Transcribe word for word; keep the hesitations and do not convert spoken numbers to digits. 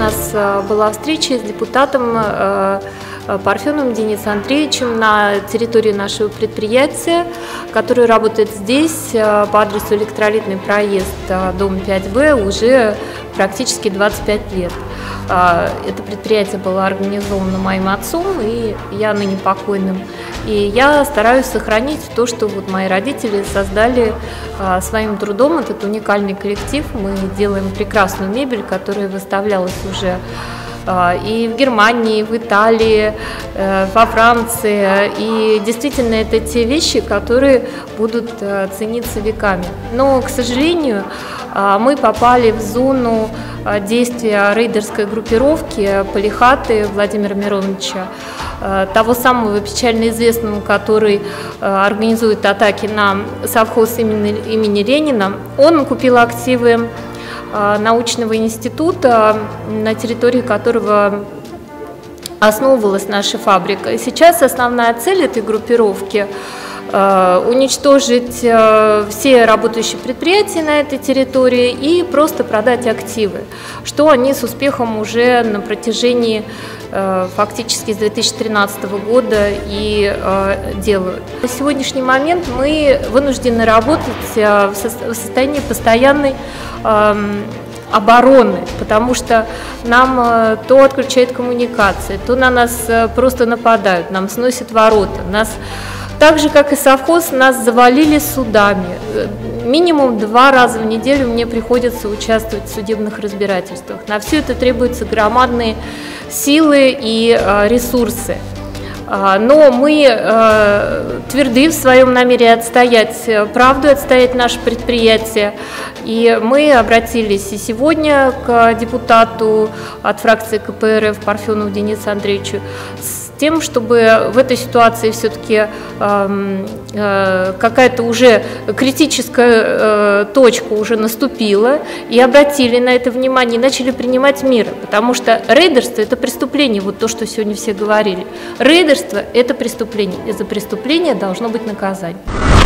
нас была встреча с депутатом Парфеновым Денисом Андреевичем на территории нашего предприятия, который работает здесь по адресу Электролитный проезд, дом пять Б, уже практически двадцать пять лет. Это предприятие было организовано моим отцом и я ныне покойным. И я стараюсь сохранить то, что вот мои родители создали своим трудом. Этот уникальный коллектив. Мы делаем прекрасную мебель, которая выставлялась уже и в Германии, и в Италии, во Франции. И действительно, это те вещи, которые будут цениться веками. Но, к сожалению, мы попали в зону действия рейдерской группировки Полихаты Владимира Мироновича, того самого печально известного, который организует атаки на совхоз имени, имени Ленина. Он купил активы научного института, на территории которого основывалась наша фабрика. И сейчас основная цель этой группировки – уничтожить все работающие предприятия на этой территории и просто продать активы, что они с успехом уже на протяжении фактически с две тысячи тринадцатого года и делают. На сегодняшний момент мы вынуждены работать в состоянии постоянной обороны, потому что нам то отключают коммуникации, то на нас просто нападают, нам сносят ворота, нас так же, как и совхоз, нас завалили судами. Минимум два раза в неделю мне приходится участвовать в судебных разбирательствах. На все это требуются громадные силы и ресурсы. Но мы тверды в своем намерении отстоять правду, отстоять наше предприятие. И мы обратились и сегодня к депутату от фракции ка пэ эр эф Парфенову Денису Андреевичу с тем, чтобы в этой ситуации все-таки э, э, какая-то уже критическая э, точка уже наступила, и обратили на это внимание, и начали принимать меры, потому что рейдерство – это преступление, вот то, что сегодня все говорили. Рейдерство – это преступление, и за преступление должно быть наказание.